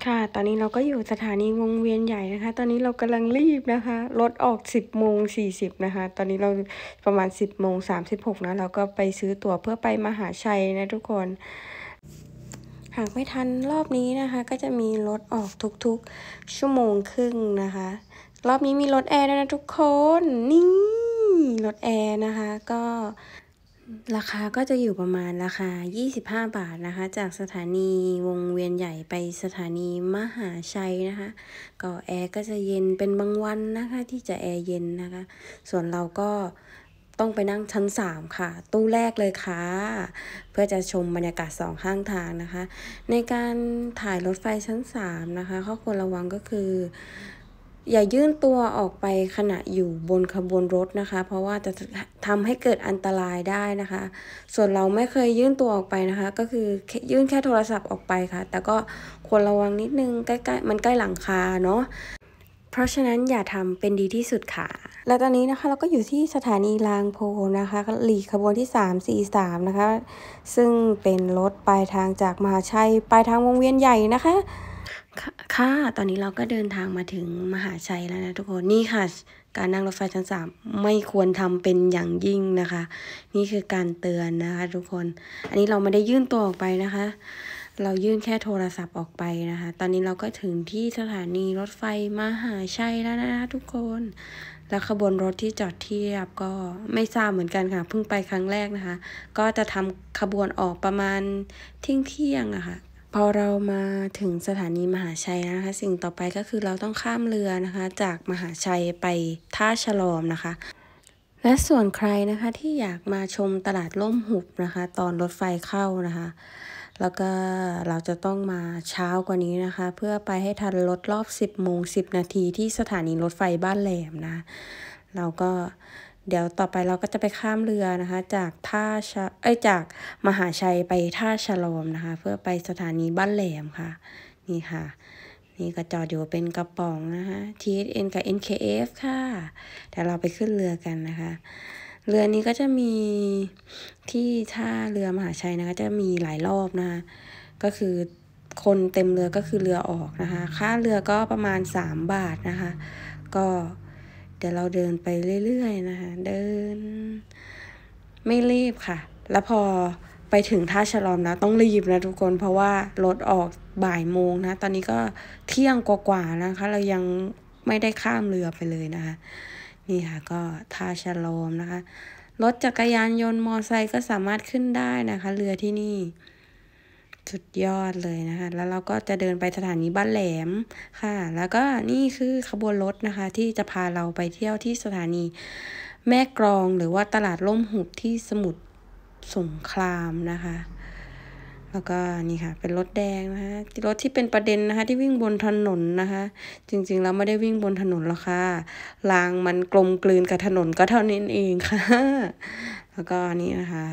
ค่ะตอนนี้เราก็อยู่สถานีวงเวียนใหญ่นะคะตอนนี้เรากำลังรีบนะคะรถออก10:40นะคะตอนนี้เราประมาณ10:36นะเราก็ไปซื้อตั๋วเพื่อไปมหาชัยนะทุกคนหากไม่ทันรอบนี้นะคะก็จะมีรถออกทุกๆชั่วโมงครึ่งนะคะรอบนี้มีรถแอร์ด้วยนะทุกคนนี่รถแอร์นะคะก็ราคาก็จะอยู่ประมาณราคา25 บาทนะคะจากสถานีวงเวียนใหญ่ไปสถานีมหาชัยนะคะก็แอร์ก็จะเย็นเป็นบางวันนะคะที่จะแอร์เย็นนะคะส่วนเราก็ต้องไปนั่งชั้น3ค่ะตู้แรกเลยค่ะเพื่อจะชมบรรยากาศสองข้างทางนะคะในการถ่ายรถไฟชั้น3นะคะข้อควรระวังก็คืออย่ายื่นตัวออกไปขณะอยู่บนขบวนรถนะคะเพราะว่าจะทำให้เกิดอันตรายได้นะคะส่วนเราไม่เคยยื่นตัวออกไปนะคะก็คือยื่นแค่โทรศัพท์ออกไปค่ะแต่ก็ควรระวังนิดนึงใกล้ๆมันใกล้หลังคาเนาะเพราะฉะนั้นอย่าทำเป็นดีที่สุดค่ะและตอนนี้นะคะเราก็อยู่ที่สถานีรางโพนะคะหลีกขบวนที่343นะคะซึ่งเป็นรถปลายทางจากมหาชัยปลายทางวงเวียนใหญ่นะคะค่ะตอนนี้เราก็เดินทางมาถึงมหาชัยแล้วนะทุกคนนี่ค่ะการนั่งรถไฟชั้น3ไม่ควรทำเป็นอย่างยิ่งนะคะนี่คือการเตือนนะคะทุกคนอันนี้เราไม่ได้ยื่นตัวออกไปนะคะเรายื่นแค่โทรศัพท์ออกไปนะคะตอนนี้เราก็ถึงที่สถานีรถไฟมหาชัยแล้วนะคะทุกคนแล้วขบวนรถที่จอดเทียบก็ไม่ทราบเหมือนกันค่ะเพิ่งไปครั้งแรกนะคะก็จะทำขบวนออกประมาณเที่ยงอะค่ะพอเรามาถึงสถานีมหาชัยนะคะสิ่งต่อไปก็คือเราต้องข้ามเรือนะคะจากมหาชัยไปท่าฉลอมนะคะและส่วนใครนะคะที่อยากมาชมตลาดร่มหุบนะคะตอนรถไฟเข้านะคะแล้วก็เราจะต้องมาเช้ากว่านี้นะคะเพื่อไปให้ทันรถรอบ10:10ที่สถานีรถไฟบ้านแหลมนะเราก็เดี๋ยวต่อไปเราก็จะไปข้ามเรือนะคะจากจากมหาชัยไปท่าฉลอมนะคะเพื่อไปสถานีบ้านแหลมค่ะนี่ค่ะนี่ก็จอดอยู่เป็นกระป๋องนะคะ TSN กับ NKF ค่ะเดี๋ยวเราไปขึ้นเรือกันนะคะเรือนี้ก็จะมีที่ท่าเรือมหาชัยนะคะจะมีหลายรอบนะคะก็คือคนเต็มเรือก็คือเรือออกนะคะค่าเรือก็ประมาณ3 บาทนะคะก็เดี๋ยวเราเดินไปเรื่อยๆนะคะเดินไม่รีบค่ะแล้วพอไปถึงท่าฉลอมนะต้องรีบนะทุกคนเพราะว่ารถออกบ่ายโมงนะตอนนี้ก็เที่ยงกว่าๆนะคะเรายังไม่ได้ข้ามเรือไปเลยนะคะนี่ค่ะก็ท่าฉลอมนะคะรถจักรยานยนต์มอไซค์ก็สามารถขึ้นได้นะคะเรือที่นี่สุดยอดเลยนะคะแล้วเราก็จะเดินไปสถานีบ้านแหลมค่ะแล้วก็นี่คือขบวนรถนะคะที่จะพาเราไปเที่ยวที่สถานีแม่กลองหรือว่าตลาดร่มหุบที่สมุทรสงครามนะคะแล้วก็นี่ค่ะเป็นรถแดงนะคะรถที่เป็นประเด็นนะคะที่วิ่งบนถนนนะคะจริงๆแล้วไม่ได้วิ่งบนถนนหรอกค่ะรางมันกลมกลืนกับถนนก็เท่านั้นเองค่ะแล้วก็นี่นะคะ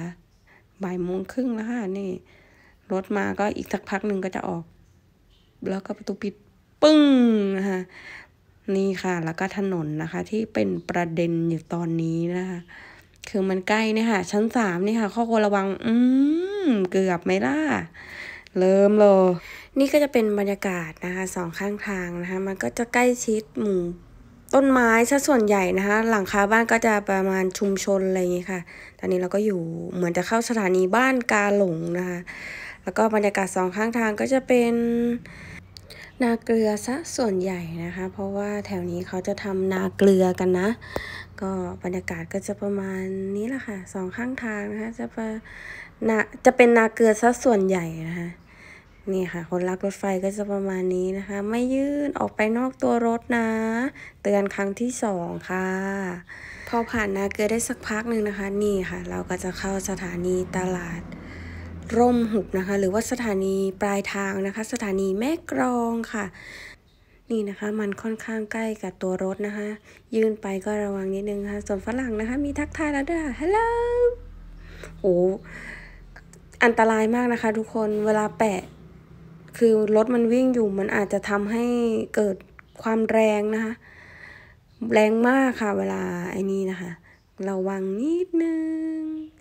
13:30แล้วค่ะนี่รถมาก็อีกสักพักหนึ่งก็จะออกแล้วก็ประตูปิดปึ้งนะคะนี่ค่ะแล้วก็ถนนนะคะที่เป็นประเด็นอยู่ตอนนี้นะคะคือมันใกล้เนี่ยค่ะชั้น3นี่ค่ะข้อควรระวังเกือบไหมล่ะเริ่มเลยนี่ก็จะเป็นบรรยากาศนะคะสองข้างทางนะคะมันก็จะใกล้ชิดหมู่ต้นไม้ซะส่วนใหญ่นะคะหลังคาบ้านก็จะประมาณชุมชนอะไรอย่างนี้ค่ะตอนนี้เราก็อยู่เหมือนจะเข้าสถานีบ้านกาหลงนะคะแล้วก็บรรยากาศสองข้างทางก็จะเป็นนาเกลือซะส่วนใหญ่นะคะเพราะว่าแถวนี้เขาจะทำนาเกลือกันนะก็บรรยากาศก็จะประมาณนี้แหละค่ะสองข้างทางนะคะจะเป็นนาเกลือซะส่วนใหญ่นะคะนี่ค่ะคนรักรถไฟก็จะประมาณนี้นะคะไม่ยื่นออกไปนอกตัวรถนะเตือนครั้งที่2ค่ะพอผ่านนาเกลือได้สักพักหนึ่งนะคะนี่ค่ะเราก็จะเข้าสถานีตลาดร่มหุบนะคะหรือว่าสถานีปลายทางนะคะสถานีแม่กลองค่ะนี่นะคะมันค่อนข้างใกล้กับตัวรถนะคะยื่นไปก็ระวังนิดนึงค่ะส่วนฝรั่งนะคะมีทักทายแล้วด้วยฮัลโหลโอ้อันตรายมากนะคะทุกคนเวลาแปะคือรถมันวิ่งอยู่มันอาจจะทำให้เกิดความแรงนะคะแรงมากค่ะเวลาไอ้นี่นะคะระวังนิดนึง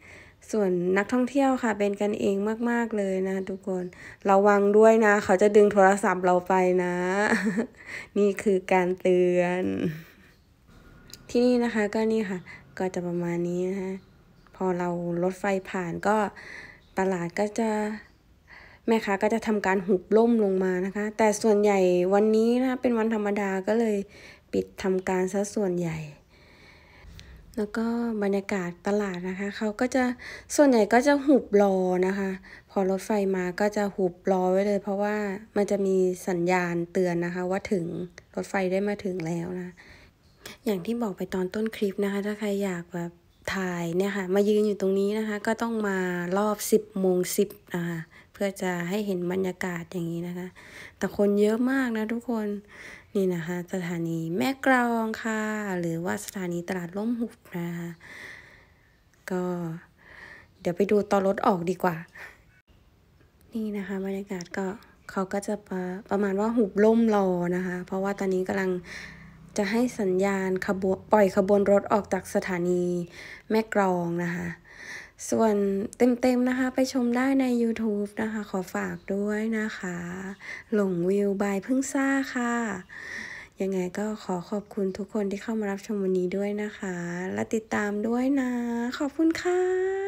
ส่วนนักท่องเที่ยวค่ะเป็นกันเองมากๆเลยนะทุกคนระวังด้วยนะเขาจะดึงโทรศัพท์เราไปนะ นี่คือการเตือนที่นี่นะคะก็นี่ค่ะก็จะประมาณนี้นะคะพอเรารถไฟผ่านก็ตลาดก็จะแม่ค้าก็จะทำการหุบล่มลงมานะคะแต่ส่วนใหญ่วันนี้นะเป็นวันธรรมดาก็เลยปิดทำการซะส่วนใหญ่แล้วก็บรรยากาศตลาดนะคะเขาก็จะส่วนใหญ่ก็จะหุบรอนะคะพอรถไฟมาก็จะหุบรอไว้เลยเพราะว่ามันจะมีสัญญาณเตือนนะคะว่าถึงรถไฟได้มาถึงแล้วนะอย่างที่บอกไปตอนต้นคลิปนะคะถ้าใครอยากแบบถ่ายเนี่ยค่ะมายืนอยู่ตรงนี้นะคะก็ต้องมารอบ10:10นะคะเพื่อจะให้เห็นบรรยากาศอย่างนี้นะคะแต่คนเยอะมากนะทุกคนนี่นะคะสถานีแม่กลองค่ะหรือว่าสถานีตลาดร่มหุบนะคะก็เดี๋ยวไปดูตอนรถออกดีกว่านี่นะคะบรรยากาศก็เขาก็จะประมาณว่าหุบล่มรอนะคะเพราะว่าตอนนี้กำลังจะให้สัญญาณปล่อยขบวนรถออกจากสถานีแม่กลองนะคะส่วนเต็มๆนะคะไปชมได้ใน YouTube นะคะขอฝากด้วยนะคะหลงวิวบายพึ่งซ่าค่ะยังไงก็ขอขอบคุณทุกคนที่เข้ามารับชมวันนี้ด้วยนะคะและติดตามด้วยนะขอบคุณค่ะ